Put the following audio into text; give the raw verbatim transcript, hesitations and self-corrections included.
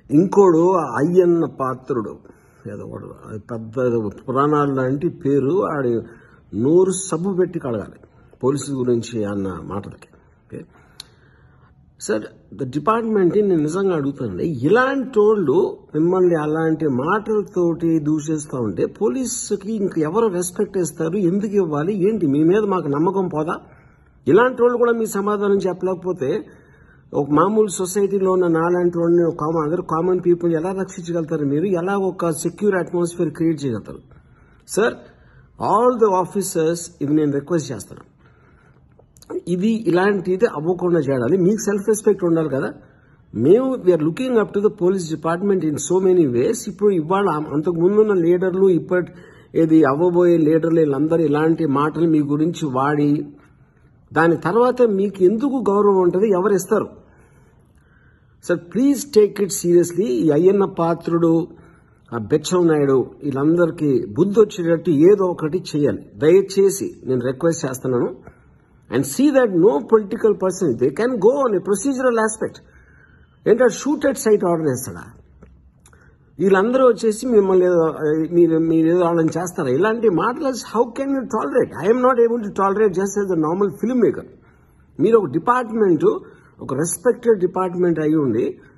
ఇంకోడు అయ్యన్న పాత్రుడు ఏదో పెద్ద పురాణాలు లాంటి పేరు ఆడి నోరు సబ్బు పెట్టి కడగాలి పోలీసుల గురించి అన్న మాటలకి. ఓకే సార్, ద డిపార్ట్మెంట్ నేను నిజంగా అడుగుతానండి, ఇలాంటి వాళ్ళు మిమ్మల్ని అలాంటి మాటలతోటి దూషిస్తూ ఉంటే పోలీసుకి ఇంక ఎవరు రెస్పెక్ట్ ఇస్తారు? ఎందుకు ఇవ్వాలి? ఏంటి మీ మీద మాకు నమ్మకం పోదా? ఇలాంటి వాళ్ళు కూడా మీ సమాధానం చెప్పలేకపోతే ఒక మామూలు సొసైటీలో ఉన్న నాలాంటి వాళ్ళని కామన్ అదర్ కామన్ పీపుల్ ఎలా రక్షించగలుగుతారు? మీరు ఎలా ఒక సెక్యూర్ అట్మాస్ఫియర్ క్రియేట్ చేయగలుగుతారు? సార్, ఆల్ ద ఆఫీసర్స్ ఇది నేను రిక్వెస్ట్ చేస్తాను, ఇది ఇలాంటిది అవ్వకుండా చేయాలి. మీకు సెల్ఫ్ రెస్పెక్ట్ ఉండాలి కదా. మేము we're looking up to the police department in so many ways. ఇప్పుడు ఇవాళ అంతకు ముందున్న లీడర్లు ఇప్పటి ఏది అవ్వబోయే లీడర్లు వీళ్ళందరూ ఇలాంటి మాటలు మీ గురించి వాడి దాని తర్వాత మీకు ఎందుకు గౌరవం ఉంటుంది? ఎవరు ఇస్తారు? Sir please take it seriously. ఈ అయ్యన్న పాత్రుడు, ఆ బెచ్చం నాయుడు వీళ్ళందరికీ బుద్ధి వచ్చేటట్టు ఏదో ఒకటి చేయాలి. దయచేసి నేను రిక్వెస్ట్ చేస్తున్నాను. And see that no political person, they can go on a procedural aspect. ఏంటంటే షూట్ అట్ సైట్ ఆర్డర్ వేస్తాడా? వీళ్ళందరూ వచ్చేసి మిమ్మల్ని మీరు మీరు ఏదో వాళ్ళని చేస్తారా? ఇలాంటి మాటలు how can you tolerate? I'm not able to tolerate just as the normal film maker. మీరు ఒక డిపార్ట్మెంట్, ఒక రెస్పెక్టెడ్ డిపార్ట్మెంట్ అయి ఉండి